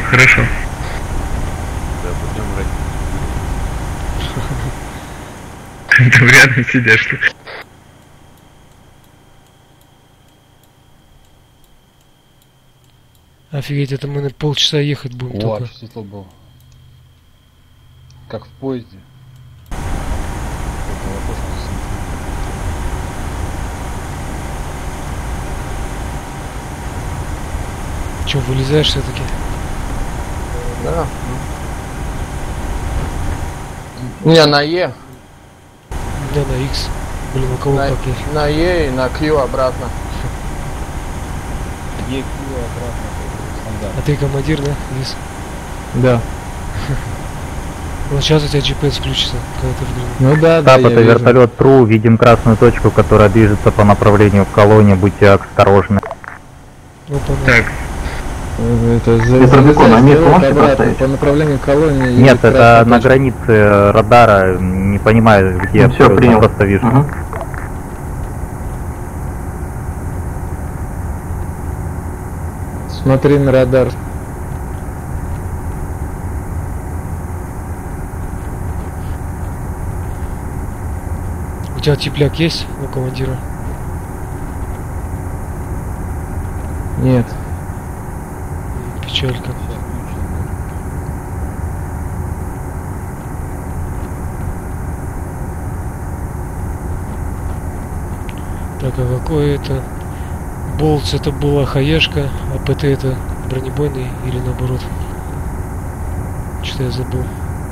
хорошо. Да, пойдем ради. Там рядом сидят, что ли? Офигеть, это мы на полчаса ехать будем О, только. вообще светло было. Как в поезде. Это окошко засветило. Че, вылезаешь все-таки? Да. Не, на Е. У меня на X. Блин, у кого как есть? На Е и на Q обратно. EQ обратно, это стандарт. А ты командир, да, Лис? Да. Вот сейчас у тебя GPS включится, когда ты в нем. Ну да, Тап, я это вижу. вертолет ТРУ, видим красную точку, которая движется по направлению к колонии, будьте осторожны. Опа, Так, Это Микробекон, а место можете обратно поставить? по направлению к колонии. едет Нет, это красная на точка. границе радара, не понимаю, где Ну, всё, я принял. просто вижу. Ага. Смотри на радар. У тебя тепляк есть у командира? Нет. Печалька. Так, а какой это? Болтс это была хаешка, а ПТ это бронебойный или наоборот? Что-то я забыл.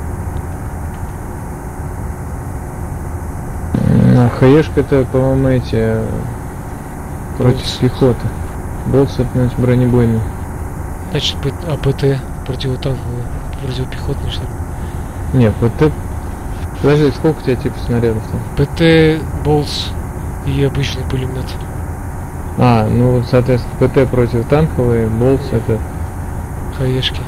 Хаешка это, по-моему, эти против Болтс. пехоты. Болтс это, значит, бронебойный. Значит, АПТ противотанковый, противопехотный что ли? Нет, ПТ. Подожди, сколько у тебя типа снарядов там? ПТ, Болтс и обычный пулемет. А, ну вот, соответственно, ПТ против танковый, Болтс это. Хаешки.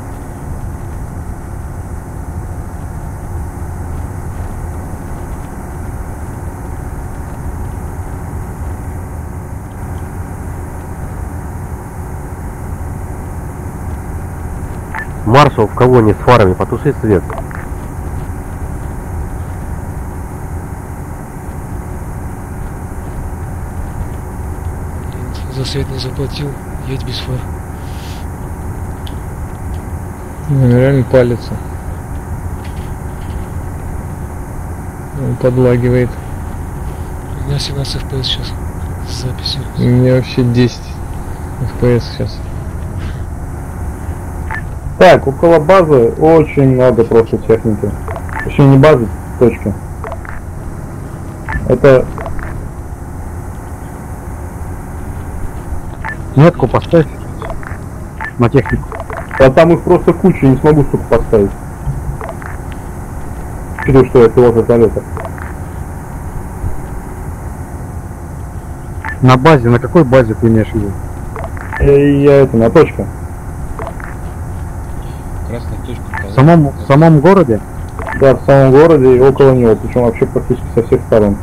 Маршал в колонии с фарами, потуши свет. Нет, за свет не заплатил, едь без фар. Ну, реально палится. Он подлагивает. У меня 17 FPS сейчас с записью. У меня вообще 10 FPS сейчас. Так, около базы очень много просто техники. Точнее, не базы, точки. Это Метку поставь на технику. а там их просто куча, не смогу столько поставить. Учитывая, что я пилот вертолета. На базе, на какой базе ты имеешь в виду? Я это, на точке. Красная точка. В самом городе? Да, в самом городе и около него, причем вообще практически со всех сторон.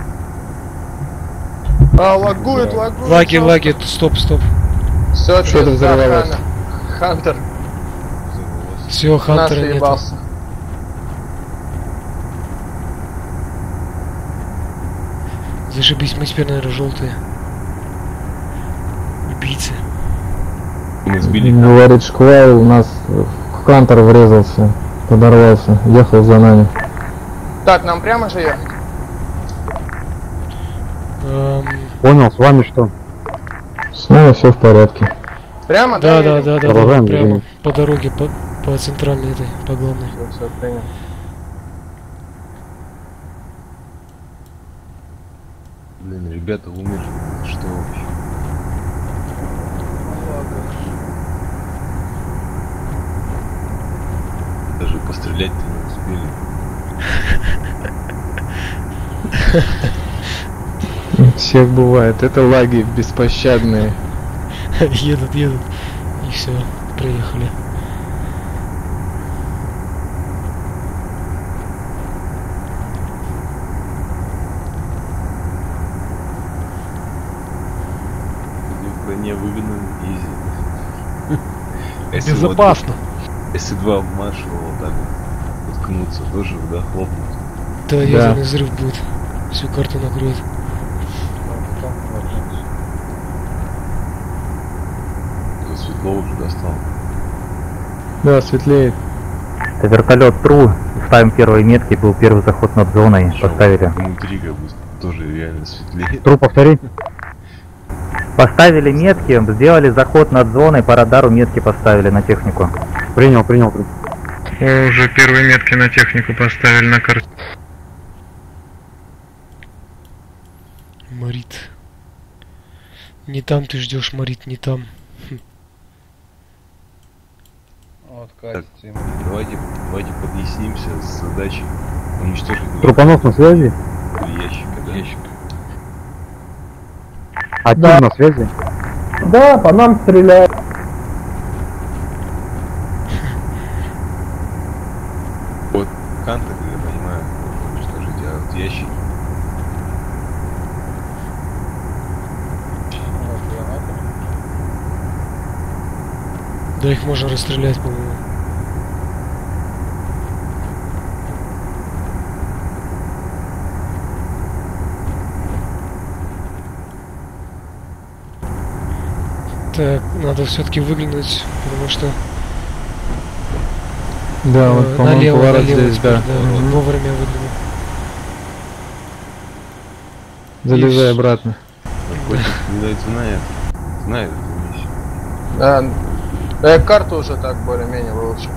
А, лагует. Лаги, стоп. Все, что-то взорвалось. Хантер Все, нас Хантера нет. ебался. Зашибись, мы теперь, наверное, желтые. Убийцы. Мы сбили. Говорит, шквал у нас в Хантер врезался, подорвался, ехал за нами. Так, нам прямо же ехать? Понял, с вами что? С нами все в порядке. Прямо? Да, Продолжаем прямо движение. по дороге, по центральной этой, по главной. Все, принял. Блин, ребята умерли. Что вообще? Даже пострелять-то не успели. Всех бывает. Это лаги беспощадные. едут. И все, приехали. Не выгодно ездить. Если вот- Безопасно. Если два маршала вот так вот уткнуться, тоже да, хлопнуть. Да, ядерный взрыв будет. Всю карту накроет. То светло уже достал. Да, светлеет. Это вертолет ТРУ. Ставим первые метки, был первый заход над зоной. Чё, Поставили. Внутри как бы тоже реально светлее. Тру, повтори. Поставили метки, сделали заход над зоной, по радару метки поставили на технику. Принял, принял, Тру. Уже первые метки на технику поставили на карте. Морит. Не там ты ждешь, Морит, не там. Вот, катится ему. Давайте подъяснимся с задачей уничтожить Трупанов на связи? ящика, да? Один на связи? Да, по нам стреляют. Вот Канта, я понимаю, можно уничтожить, а вот ящики. Вот, граната. Да их можно расстрелять, по-моему. Так, надо все-таки выглянуть, потому что Да, вот, по-моему, налево, поворот налево здесь, теперь, да. Мгм. вовремя выгляну. Залезай обратно. Наркотик, видать, знает эту вещь. Да, я карту уже так более-менее выучил.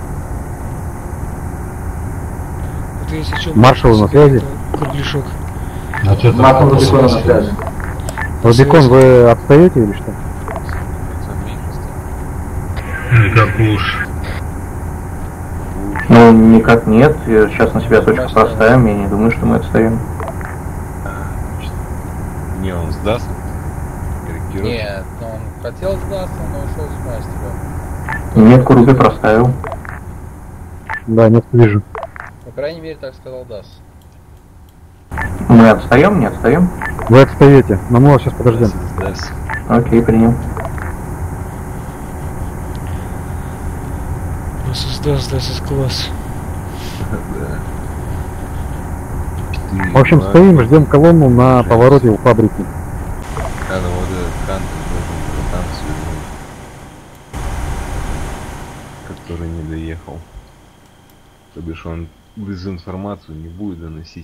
Это если что, Маршал на связи? это кругляшок. Маршал на связи. Рубикон, вы отстаете или что? Сам меньше стал. Как лучше. Ну, никак нет. Сейчас на себя точку поставим. Я не думаю, что мы отстаем. Не, он сдаст. Корректирует. Нет, он хотел сдаться, но ушел с мастера. Метку Руби проставил. Да, нет, вижу. По крайней мере, так сказал Дас. Мы отстаем, не отстаем? Вы отстаете, но мы вас сейчас подождем. Сдаст. Окей, принял. Сдаст класс. Да. В общем, стоим, ждем колонну на повороте у фабрики. Надо вот этот Кант должен был там свернуть, который не доехал. То бишь он дезинформацию не будет доносить.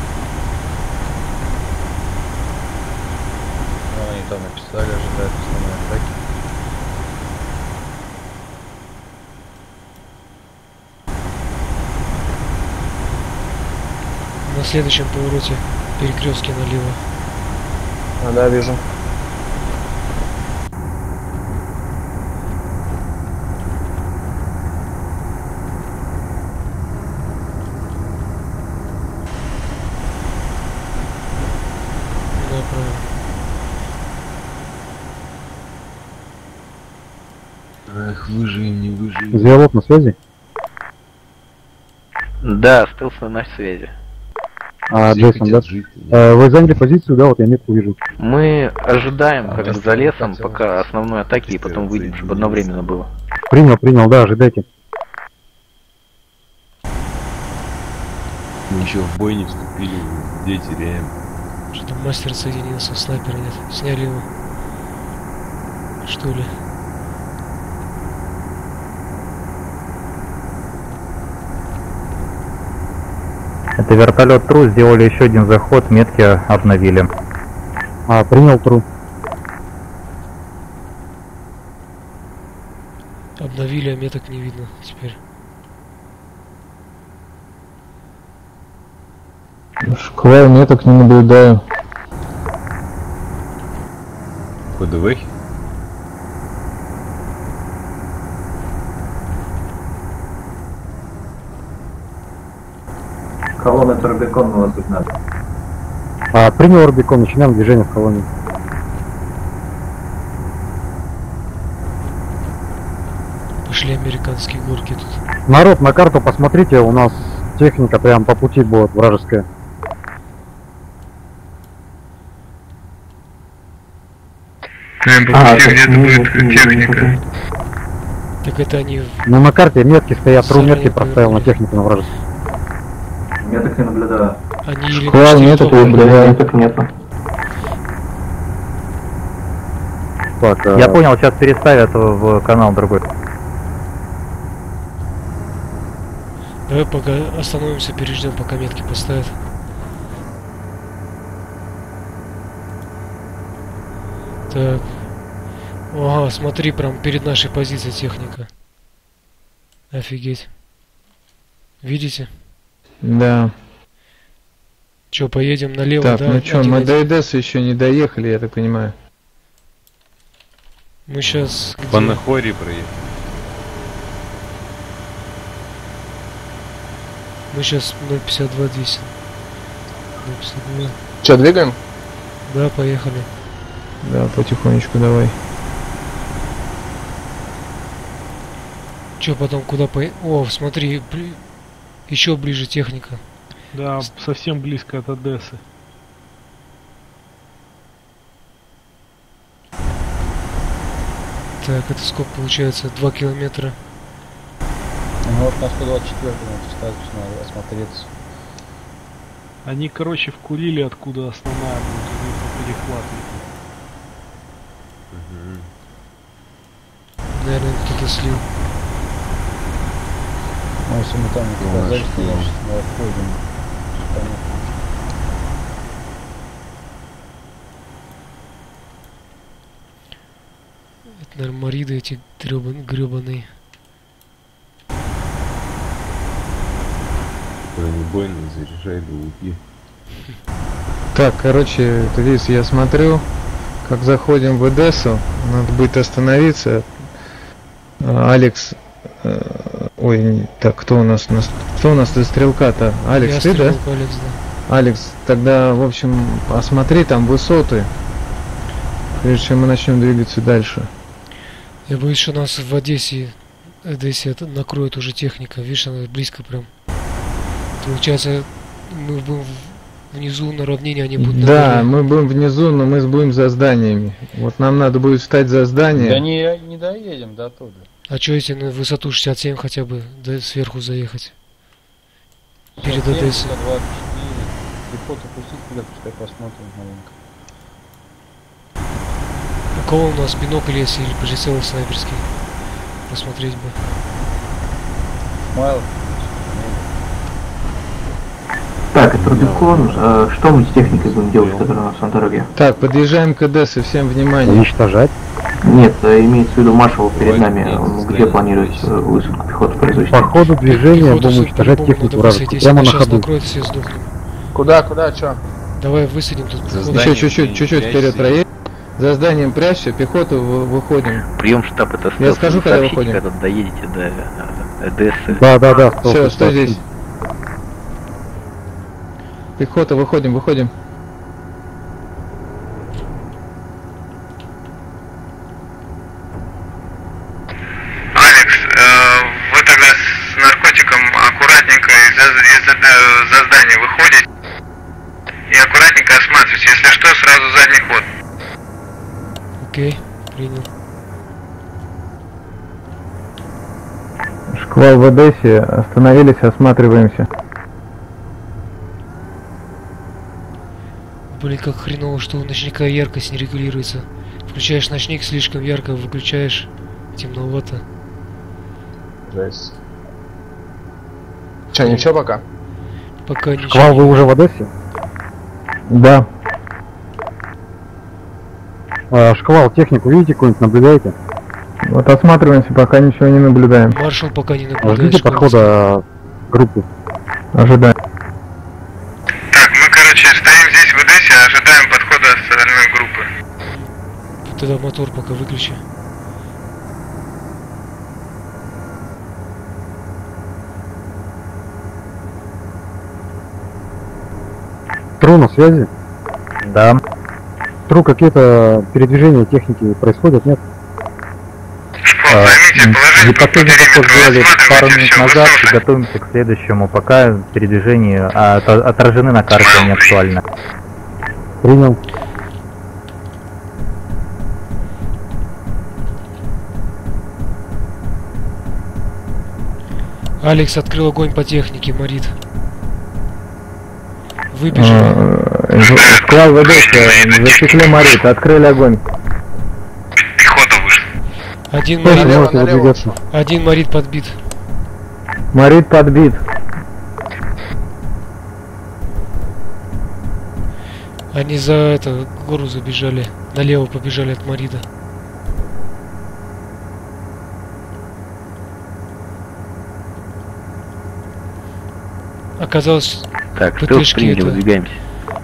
Ну, они там написали, ожидают основной атаки. На следующем повороте перекрестки налево. А, да, вижу. Направо. Эх, выживем, не выживем. Диалог на связи? Да, стелс на связи. А, Все Джейсон, да? хотят жить, нет. Вы заняли позицию, да, вот я метку вижу. Мы ожидаем, А, как да, за лесом, да, пока основной атаки, и потом выйдем, чтобы одновременно было. Принял, принял, да, ожидайте. Мы еще в бой не вступили, где теряем. Что-то мастер соединился, снайпера нет. Сняли его. Что ли? Это вертолет ТРУ, сделали еще один заход, метки обновили. А, принял Тру. Обновили, а меток не видно теперь. Шквал меток не наблюдаю. ПДВ? Колонна Турбикон на вас тут надо. А, принял Рубикон, начинаем движение в колонии. Пошли американские горки тут. Народ, на карту посмотрите, у нас техника прям по пути будет вражеская. Прям по пути где-то будет техника. Так это они... Ну на карте метки стоят, тру Заранее метки проставил на повернули. технику на вражескую. Я так не наблюдаю. Они или Шквал нашли нету, топ, наблюдаю. Так нету. Так, Я понял, сейчас переставят в канал другой. Давай пока остановимся, переждем, пока метки поставят. Так. Ага, смотри, прям перед нашей позицией техника. Офигеть. Видите? Да. Че, поедем налево, Так, да? ну чё, Один мы один. до Эдессы еще не доехали, я так понимаю. Мы сейчас... По Нахоре проехали. Мы сейчас 0.52 10. 0.52. Че, двигаем? Да, поехали. Да, потихонечку давай. Че, потом куда О, смотри, еще ближе техника. Да, совсем близко от Одессы. Так, это сколько получается? 2 километра. Ну вот на 124 достаточно осмотреться. Они, короче, вкурили, откуда основная будет, у них перехват. Наверное, кто-то слил. Ну если мы там не показали, то значит мы отходим. Понятно. Это, наверное, мариды эти гребаные. Бронебойный, заряжай ГУПи. Так, короче, Лиз, я смотрю, как заходим в Эдессу, надо будет остановиться. Алекс, ой, так, кто у нас до стрелка-то? Алекс, Я ты, да? стрелок, Алекс, да. Алекс, тогда, в общем, осмотри там высоты, прежде чем мы начнем двигаться дальше. Я боюсь, что нас в Одессе это накроет уже техника. Видишь, она близко прям. Получается, мы будем внизу на равнине, они будут на Да, горе. мы будем внизу, но мы будем за зданиями. Вот нам надо будет встать за здание. Да не доедем до туда. А что если на высоту 67 хотя бы сверху заехать? Перед 107, Одессой. 124. Пехоту пустить куда-то, пускай посмотрим маленько. У кого у нас бинокль есть или прицел снайперский? Посмотреть бы. Смайл. Так, это Рубикон. Что мы с техникой будем делать, которая у нас на дороге? Так, подъезжаем к Эдессе, всем внимание. Уничтожать. Нет, имеется в виду маршал перед нами. Он где планирует высадку пехоты производить? По ходу движения Пехоту, будем уничтожать по-любому технику надо вражескую. высадить, Прямо на если нас ходу. накроет, все сдохнем. Куда, чё? Давай высадим тут. За пехоту. здание. Еще чуть-чуть вперед проедем. За зданием прячься, пехоту выходим. Прием штаб это Я скажу, когда сообщите, выходим. когда доедете до Одессы. Да. Все, что здесь? Пехота, выходим. Алекс, вы тогда с наркотиком аккуратненько за здание выходите и аккуратненько осматривайте. Если что, сразу задний ход. Окей, принял. Шквал в Одессе, остановились, осматриваемся. Блин, как хреново, что у ночника яркость не регулируется. Включаешь ночник, слишком ярко, выключаешь, темновато. Жесть. Че, ничего пока? Пока ничего. Шквал, вы уже в Одессе? Да. Шквал, технику видите какую-нибудь, наблюдаете? Вот осматриваемся, пока ничего не наблюдаем. Маршал пока не наблюдает. Ждите шквал. подхода группы. Ожидаем. Так, мы, короче, стоим здесь в Одессе, ожидаем подхода остальной группы. Тогда мотор пока выключи. Тру на связи? Да. Тру, какие-то передвижения техники происходят, нет? Займите положение И по последний подход периметру, сделали пару осматривайте минут всё, назад и выслушать. готовимся к следующему, пока передвижения отражены на карте, они актуальны. Принял. Алекс открыл огонь по технике, Марит. Выбежали. Склад ВД, засекли Марит, открыли огонь. Пехота вышла. Один Тоже Марит, можете выдвигаться. один Марит подбит. Марит подбит. Они за это гору забежали. Налево побежали от Марида. Оказалось, Так, что ПТшки приняли, это... выдвигаемся.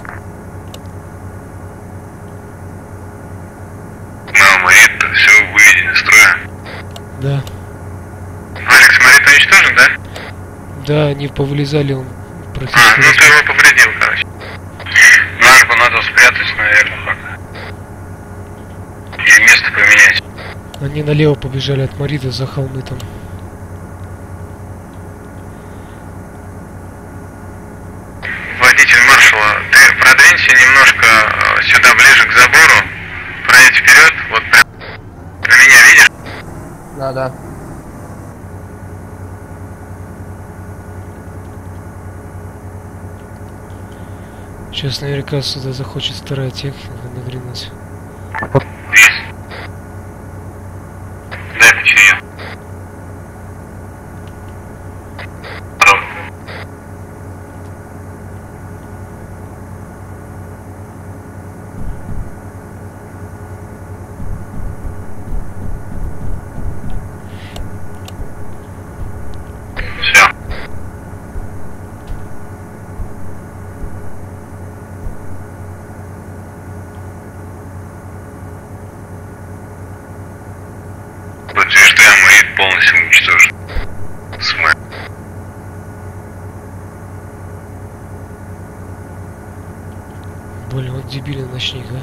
Марит, все выведено из строя. Да. Алекс, Марит уничтожен, да? Да, они повылезали, он А, практически... ну ты его повредил, короче. Наш бы надо спрятать, наверное, пока. Или место поменять. Они налево побежали от Марида за холмы там. Водитель маршала, ты продвинься немножко сюда, ближе к забору. Пройдите вперед, вот прям. На меня видишь? Да. Сейчас наверняка сюда захочет вторая техника нагрянуть. Есть. Дай починю. Все. Подтверждаем, Марит полностью уничтожен. Смысл. Блин, вот дебильный ночник, а.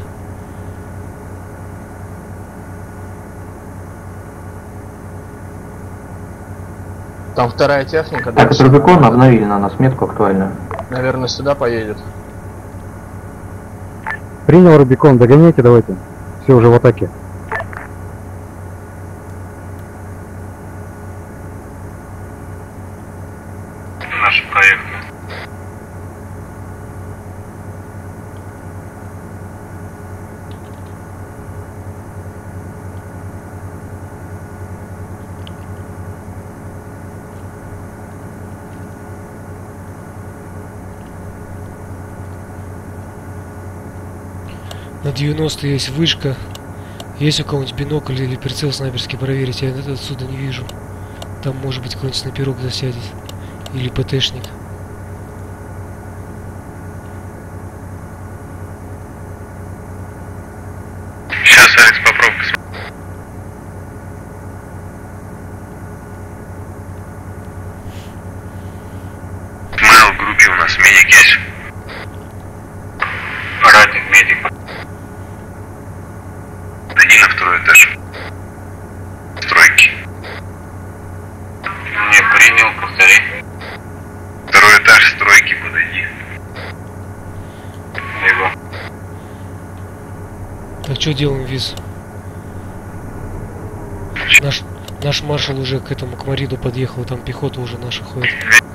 Там вторая техника, Так, дальше, Рубикон обновили на нас метку актуальную. наверное, сюда поедет. Принял Рубикон, догоняйте давайте. Все уже в атаке. Наш проект. На 90 есть вышка. Есть у кого-нибудь бинокль или прицел снайперский проверить? Я это отсюда не вижу. Там может быть какой-нибудь снайперок засядет. Или ПТшник. Сейчас, Алекс, попробуй посмотреть. Смайл в группе у нас медик есть. Ратник, медик. Иди на второй этаж. Стройки. Не принял, повтори. Второй этаж, стройки, подойди. Его. Так что делаем, Виз? Наш маршал уже к этому, к Мариду подъехал, там пехота уже наша ходит.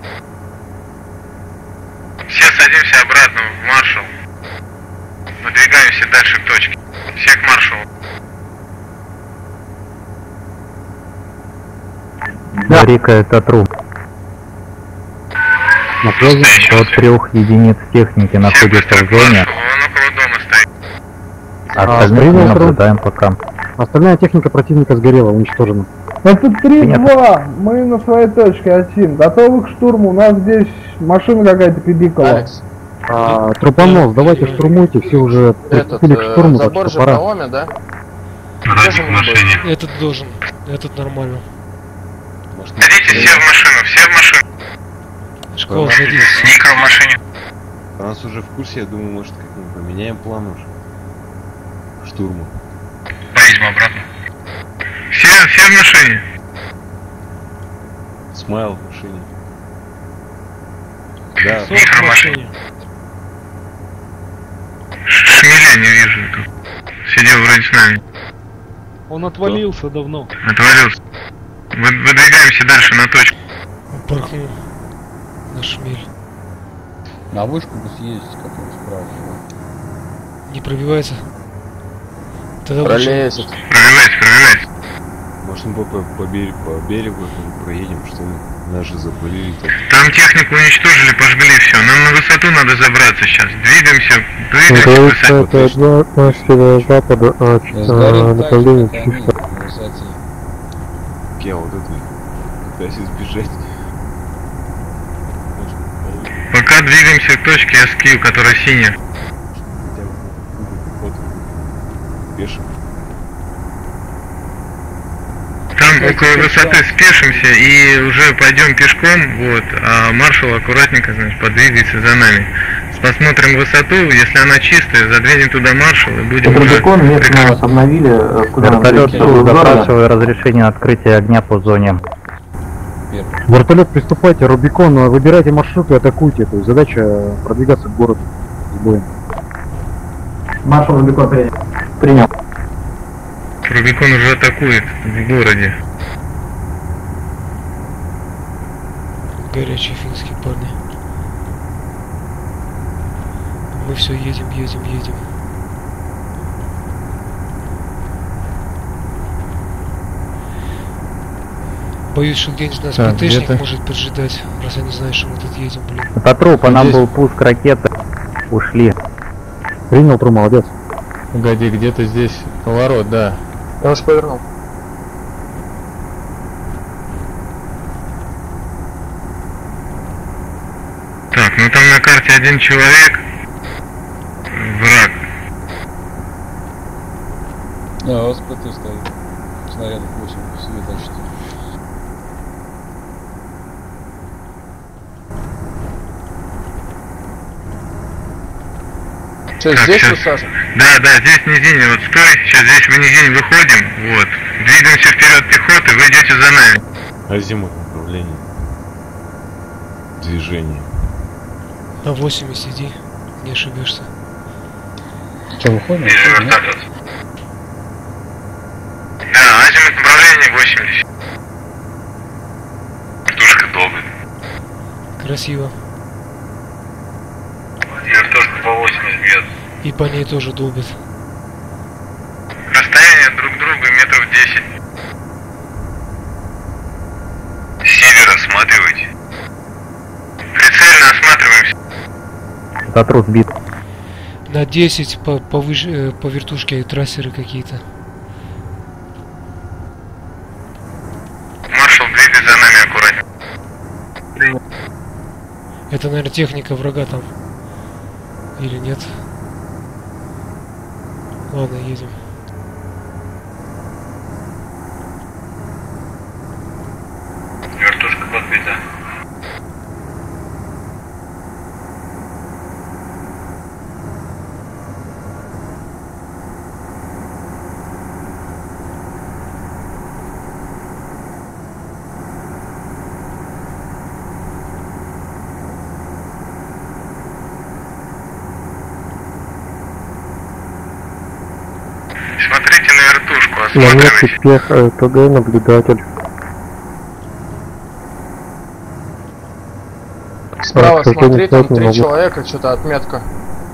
Все садимся обратно в маршал. Выдвигаемся дальше к точке. Все к маршалу. Рика, это тру. На связи. От 3 единиц техники находится в зоне. Он около дома стоит. Остальных принял мы тру. наблюдаем пока. Остальная техника противника сгорела, уничтожена. Это 3-2, мы на своей точке, Асим. Готовы к штурму, у нас здесь машина какая-то пибикала. Алекс, Трупонос, давайте штурмуйте, все уже этот, приступили к штурму, так забор что же в пора. проломе, да? Ратник в машине. Этот должен, этот нормально. Может, Садитесь все в машину, все в машину. Школа, Ладно. садись. Никро в машине. у нас уже в курсе, я думаю, может, как-нибудь поменяем план уже. Штурму. Поедем обратно. Все в машине. Смайл в машине. Да, Сос в машине. Шмеля не вижу тут. Сидел вроде с нами. Он отвалился давно. Отвалился. Выдвигаемся дальше на точку. Он порхнул на шмель. На вышку бы съездить, который справа. Не пробивается? Тогда Пролезет. Пробивается. Может, мы по берегу проедем, что ли? Нас же запылили тут. Там технику уничтожили, пожгли все. Нам на высоту надо забраться сейчас. Двигаемся к высоте. Это северо-запада, направление чисто. Я вот это пытаюсь избежать. Пока двигаемся к точке Аскию, которая синяя. Хотя бы пешим. Там около высоты спешимся и уже пойдем пешком, вот, а маршал аккуратненько, значит, подвигается за нами. Посмотрим высоту, если она чистая, задвинем туда маршал и будем уже... Рубикон местно нас обновили, куда нам Вертолет прийти? запрашиваю разрешение на открытие огня по зоне. Вертолет, приступайте, Рубикон, выбирайте маршрут и атакуйте. То есть задача продвигаться к городу с боем. Маршал Рубикон принял. Рубикон уже атакует в городе. Горячие финские парни. Мы все едем. Боюсь, что где-нибудь нас Так, ПТшник где-то. может поджидать, раз они знают, что мы тут едем, блин. Это труп, по нам Здесь. был пуск ракеты. Ушли. Принял, Тру, молодец. Погоди, где-то здесь поворот, да. Я уже повернул. Так, ну там на карте один человек. Враг. Да, у вас ПТ стоит. Снарядов 8 себе тащите. Что, Так, здесь щас. высажен? Да, здесь в низине, вот стой, сейчас здесь в низине выходим, вот. Двигаемся вперед пехоты, вы идете за нами. Азимут направление. Движение. На 8 сиди, не ошибешься. Что, выходим? Да, азимут направление 80. Вертушка долбит. Красиво. Вертушка по 80 бьет. И по ней тоже долбит. Расстояние друг к другу метров 10. Север осматривайте. Прицельно осматриваемся. Это труп сбит. На 10 повыше, по вертушке трассеры какие-то. Маршал, двигай за нами аккуратнее. Это, наверное, техника врага там. Или нет? Ладно, едем. Вертушка подбита. Смотрите на вертушку, На месте осматривайте. спех ТГ наблюдатель. Справа Так, смотри, там не 3 могу. человека, что-то отметка.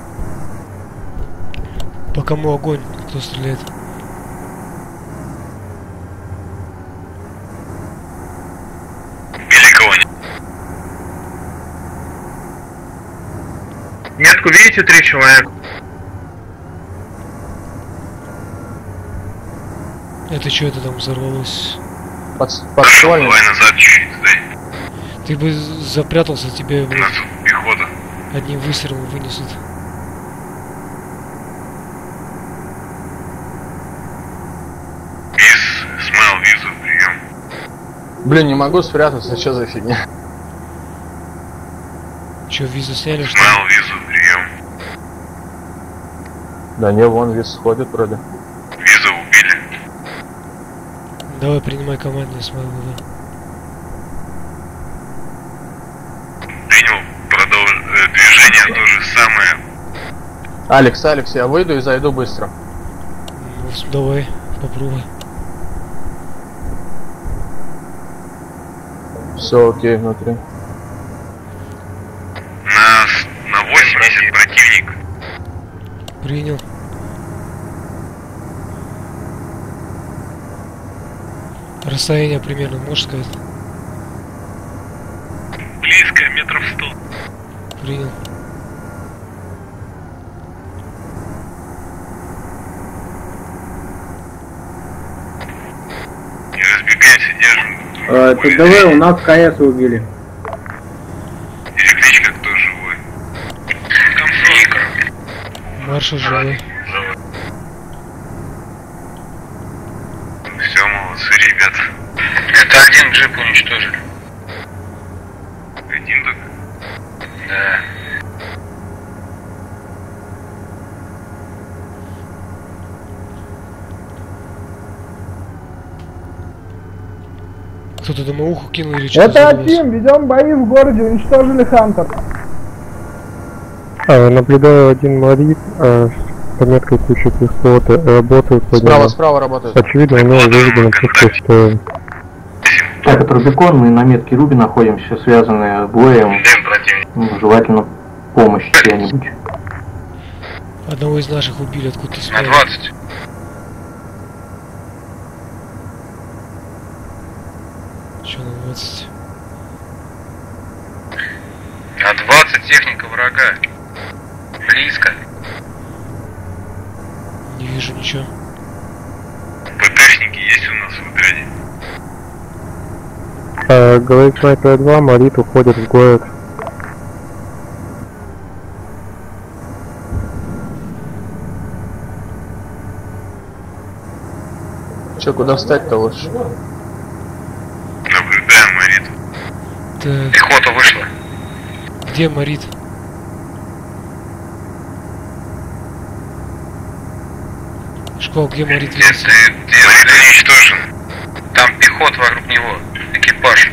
По кому огонь? Кто стреляет? Били кого-нибудь. Метку видите, 3 человека? Это что это там взорвалось? Подствольник. Давай назад чуть-чуть, сдай. Ты бы запрятался, тебе, У блин, нас тут пехота. одним выстрелом вынесут. Смайл, визу, прием. Блин, не могу спрятаться, что за фигня? Че, визу сняли, что ли? Смайл, визу, прием. Да не, вон виз сходит вроде. Визу убили. Давай, принимай команду с моего, да. Принял, движение то же самое. Алекс, я выйду и зайду быстро. Ну, давай, попробуй. Все окей внутри. На 80 противник. Принял. Расстояние примерно, можешь сказать? Близко, метров 100. Принял. Не разбегаемся, держим. Это ДВ, у нас КС убили. Электричка, кто живой? Комсомолька. Маршал живой. Все, молодцы, ребят. Это один джип уничтожили. Один только? Да. Кто-то домоуху кинул или что? Это Атим, ведем бои в городе, уничтожили Хантер. Наблюдаю один Марит, с пометкой куча пехоты, работает по нему. Справа работает. Очевидно, у него выведено пустое. Это Рубикон, мы на метке Руби находимся, связанные с боем. Желательно помощь чья-нибудь. Одного из наших убили, откуда-то На 20. Че на 20? На 20 техника врага. Близко. Не вижу ничего. ПТшники есть у нас в отряде. Говорит Снайпер 2, Марит уходит в город. Че, куда встать-то лучше? Наблюдаем Марит. Так. Пехота вышла. Где Марит? Школ, где Марит? Если уничтожен. Там пехота вокруг него. Экипаж.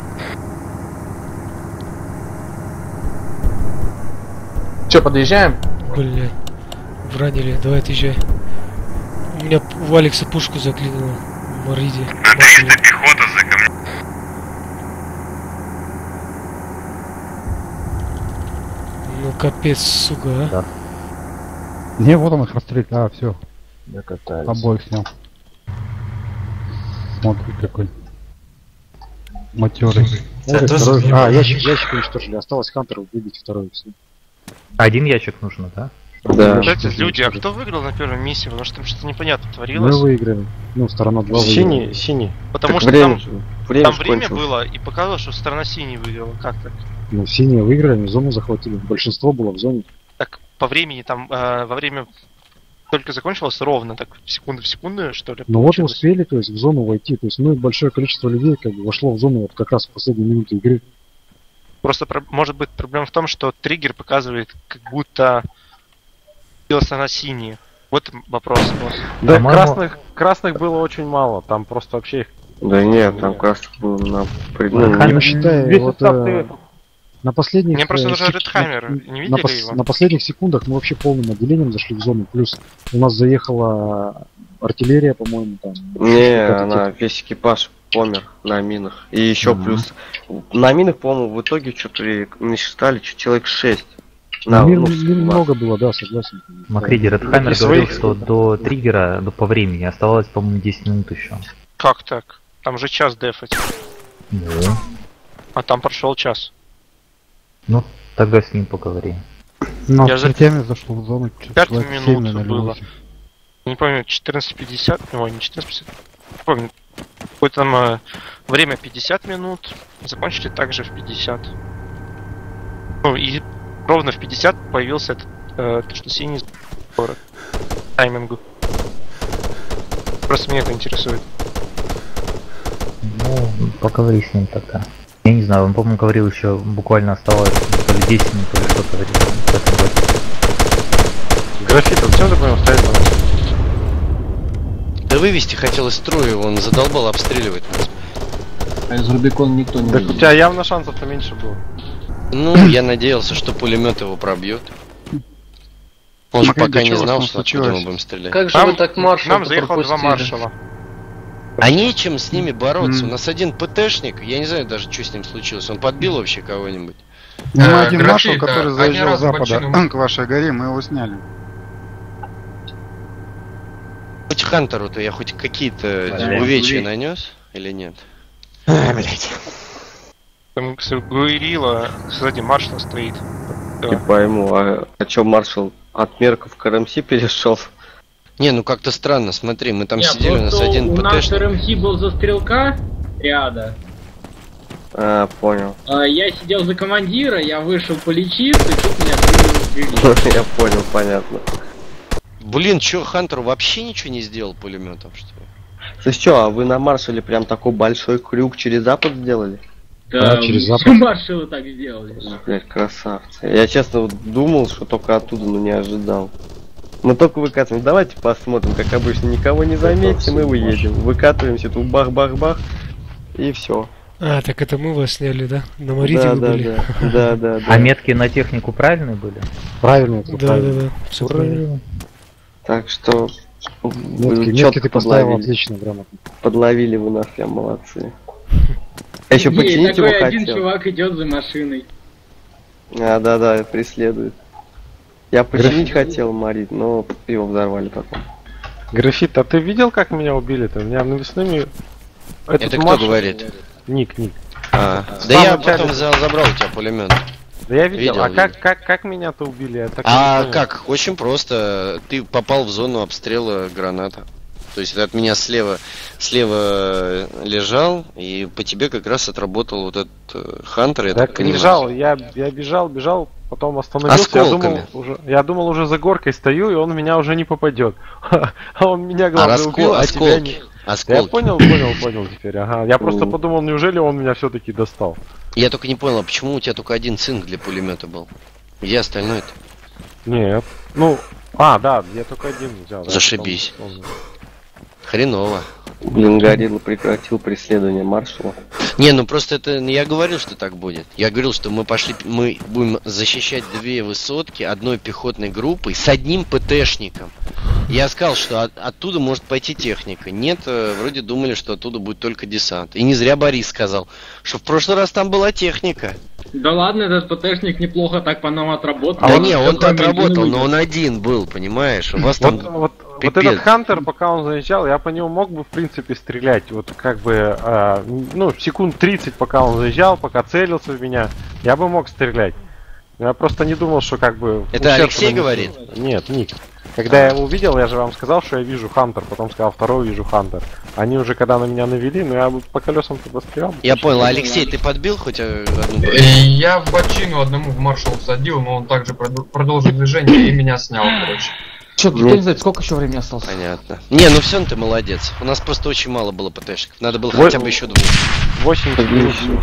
Че, подъезжаем? Блин. Вранили, давай отъезжай. У меня у Алекса пушку заклинило. В Мариде. На 300 пехота за камнем. Ну капец, сука, а. Да. Не, вот он их расстрелит. А, все. Я катаюсь. Обоих снял. Смотри, какой. Матерый. Ящик уничтожили. Осталось Хантеру выбить второй. Все. Один ящик нужно, да? Да. Кстати, люди, а кто выиграл на первом миссии? Потому что там что-то непонятно творилось. Мы выиграли. Ну, сторона 2 выиграла. Синий. Потому что там время было и показывало, что сторона синий выиграла. Как так? Ну, синие выиграли, они зону захватили. Большинство было в зоне. Так, по времени там, во время только закончилось ровно, так, секунду в секунду, что ли? Ну вот и успели, то есть, в зону войти. То есть, ну, большое количество людей как бы вошло в зону вот как раз в последние минуты игры. Просто может быть проблема в том, что триггер показывает, как будто сторона синие. Вот вопрос. Да, красных было очень мало, там просто вообще их... Да нет, там красных было на не считая, вот, на последних... Мне просто нужен Редхаймер, не видели его? На последних секундах мы вообще полным отделением зашли в зону, плюс у нас заехала артиллерия, по-моему, там... Не, она, весь экипаж помер на минах. И еще плюс, на минах, по-моему, в итоге что-то насчитали человек 6. Мин много было, да, согласен. Макриди, Редхаймер говорил, что до триггера, по времени, оставалось, по-моему, 10 минут еще. Как так? Там же час дефать. Да. А там прошел час. Ну, тогда с ним поговорим. Но я за теми зашло в зону. 5 минут было. Не помню, 14:50, ой, не 14:50. Не помню. Какое-то там время 50 минут. Закончили также в 50. Ну и ровно в 50 появился этот, то, что синий город. Таймингу. Просто меня это интересует. Ну, поговори с ним тогда. Я не знаю, он, по-моему, говорил еще буквально оставалось то ли 10 минут, то ли что-то в этом роде. Графит, вот все такое стоит там? Да вывести хотел из строя, он задолбал обстреливать нас. А из Рубикона никто не Так видел. у тебя явно шансов-то меньше было. Ну, я надеялся, что пулемет его пробьет. Он же пока не знал, что отсюда мы будем стрелять. Как же вы так маршал Нам заехало 2 маршала. А нечем с ними бороться. У нас один ПТшник, я не знаю даже, что с ним случилось. Он подбил вообще кого-нибудь? Ну, один маршал, который заезжал с запада к вашей горе, мы его сняли. Хоть Хантеру-то я хоть какие-то увечья нанес или нет? Блять. Там Гуэрила сзади маршала стоит. Не пойму, а чё маршал от мерков к РМС перешел? Не, ну как-то странно, смотри, мы там Не, сидели, у нас один у нас ПТшник. РМС был за стрелка ряда. А, понял. Я сидел за командира, я вышел полечиться, и тут меня застрелили. Я понял, понятно. Блин, чё, Хантер вообще ничего не сделал пулеметом, что ли? Слышь, чё, а вы на маршале прям такой большой крюк через запад сделали? Да, через запад. Маршалы так сделали. Блять, красавцы. Я честно вот думал, что только оттуда, но не ожидал. Мы только выкатываем. Давайте посмотрим, как обычно. Никого не заметим и уедем. Выкатываемся, тут бах-бах-бах. И все. А, так это мы вас сняли, да? На Марите вы были. Да. А метки на технику правильные были? Правильно. Да. Все правильно. Так что... Метки ты поставил отлично, грамотно. Подловили вы нас, прям молодцы. А еще починить его такой один хотел. чувак идет за машиной. А, да, преследует. Я починить хотел, Марит, но его взорвали потом. Графит, а ты видел, как меня убили-то? Меня навесными... Это кто говорит? Ник. Да я потом забрал у тебя пулемет. Да я видел. А как меня-то убили? Я так не как? Очень просто. Ты попал в зону обстрела граната. То есть от меня слева лежал, и по тебе как раз отработал вот этот Хантер. Я так лежал, я бежал, потом остановился. Я думал уже за горкой стою, и он в меня уже не попадет. А он меня главное убил, а тебя не... Я понял теперь, ага. Я просто подумал, неужели он меня все-таки достал? Я только не понял, а почему у тебя только один цинк для пулемета был? Где остальной-то? Нет. Ну, да, я только один взял. Зашибись. Хреново. Блин, Горилла прекратил преследование маршала. Не, ну просто это я говорил, что так будет. Я говорил, что мы будем защищать две высотки одной пехотной группой с одним ПТшником. Я сказал, что оттуда может пойти техника. Нет, вроде думали, что оттуда будет только десант. И не зря Борис сказал, что в прошлый раз там была техника. Да ладно, этот ПТшник неплохо так по нам отработал. Да не, он-то отработал, но он один был, понимаешь? У вас там... Вот этот Хантер, пока он заезжал, я по нему мог бы в принципе стрелять. Вот как бы, секунд 30, пока он заезжал, пока целился в меня, я бы мог стрелять. Я просто не думал, что как бы... Это Алексей говорит? Нет, Ник. Когда я его увидел, я же вам сказал, что я вижу Хантер, потом сказал, второй вижу Хантер. Они уже когда на меня навели, но я бы по колесам туда стрелял. Я понял, Алексей, ты подбил хоть одну? Я в бочину одному в маршал всадил, но он также продолжил движение и меня снял, короче. Че, я не знаю, сколько еще времени осталось? Понятно. Не, ну все, ты молодец. У нас просто очень мало было ПТшников. Надо было хотя бы еще 8.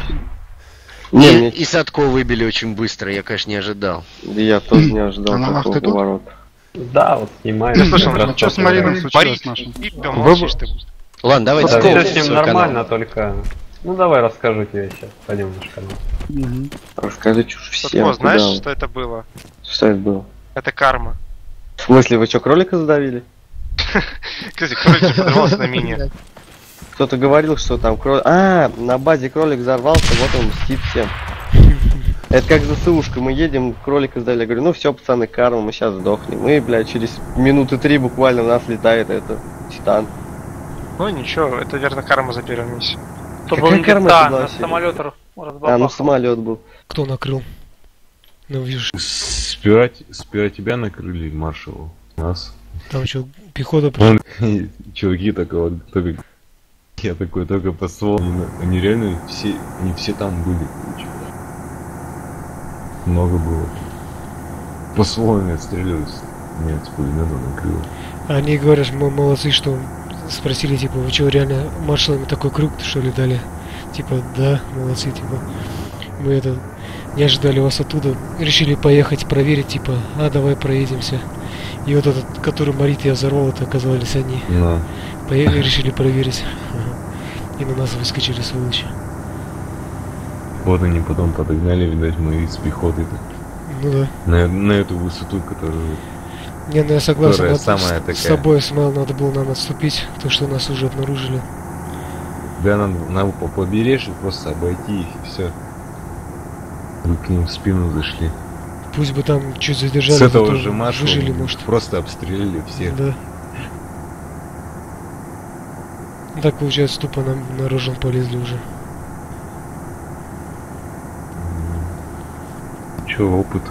И Садко выбили очень быстро, я, конечно, не ожидал. Я тоже не ожидал такого поворота. Да, вот снимаю. Что с Мариной случилось нашим? Ладно, давайте. Все с ним нормально, только... Ну давай расскажу тебе сейчас, пойдем на канал. Расскажи чушь всем. Знаешь, что это было? Что это было? Это карма. В смысле, вы что, кролика задавили? Кстати, кролик подорвался на мине. Кто-то говорил, что там кролик... на базе кролик взорвался, вот он мстит всем. Это как ЗСУшка, мы едем, кролика сдали. Я говорю, ну все, пацаны, карма, мы сейчас сдохнем. И, блядь, через минуты 3 буквально у нас летает это Титан. Ну ничего, это верно карма за первую миссию. Какая карма это была? Самолет ну самолет был. Кто накрыл? Ну, вижу. Сперва тебя накрыли, маршал. Нас. Там что, пехота пришла? Чуваки такого, только... Я такой только послал. Они реально не все там были, короче. Много было. Пословами отстреливались. Нет, с пулемета накрыло. Они говорят, мы молодцы, что спросили, типа, вы что, реально маршалами такой круг, что ли, дали? Типа, да, молодцы, типа. Мы это... Не ожидали вас оттуда, решили поехать проверить, типа, давай проедемся. И вот этот, который Марит я взорвал, это оказались они. Поехали, решили проверить. И на нас выскочили сволочи. Вот они потом подогнали, видать, мы с пехотой. Ну да. На эту высоту, которую... Не, ну я согласен, самая с тобой, Смайл, надо было нам отступить, то что нас уже обнаружили. Когда надо по побережью просто обойти их и все. Вы к ним в спину зашли. Пусть бы там чуть задержали, с этого же маршала выжили, может. Просто обстреляли всех. Да. Так получается, тупо нам на рожон полезли уже. Че, опыт.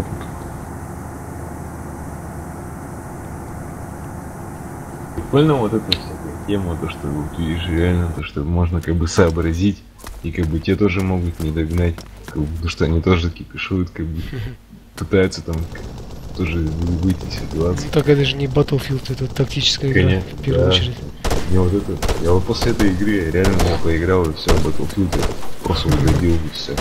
Прикольно вот эта всякая тема, то что вот видишь реально, то что можно как бы сообразить, и как бы те тоже могут не догнать, как бы, потому что они тоже кипишуют, как бы пытаются там тоже выйти из ситуации. Так это же не Battlefield, это тактическая игра, в первую очередь. Я вот после этой игры реально поиграл и все, Battlefield я просто уходил и все.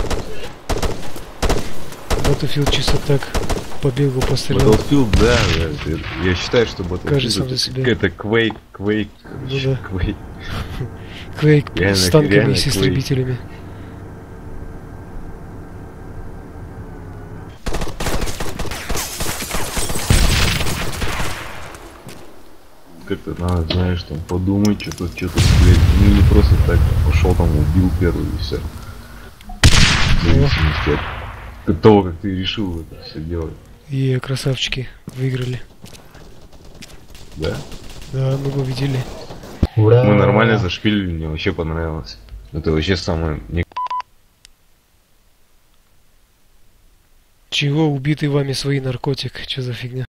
Battlefield чисто так побегал, пострелял. Battlefield, да, я считаю, что Battlefield это Quake, ну, да. Quake. Quake с танками и с истребителями. Как-то надо, знаешь, там подумать, что-то, блядь, ну не просто так, пошел там, убил первый и все. В зависимости от того, как ты решил это все делать. Красавчики, выиграли. Да? Да, мы победили. Ура! Мы нормально зашпилили, мне вообще понравилось. Это вообще самое... Чего убитый вами свои наркотик? Что за фигня?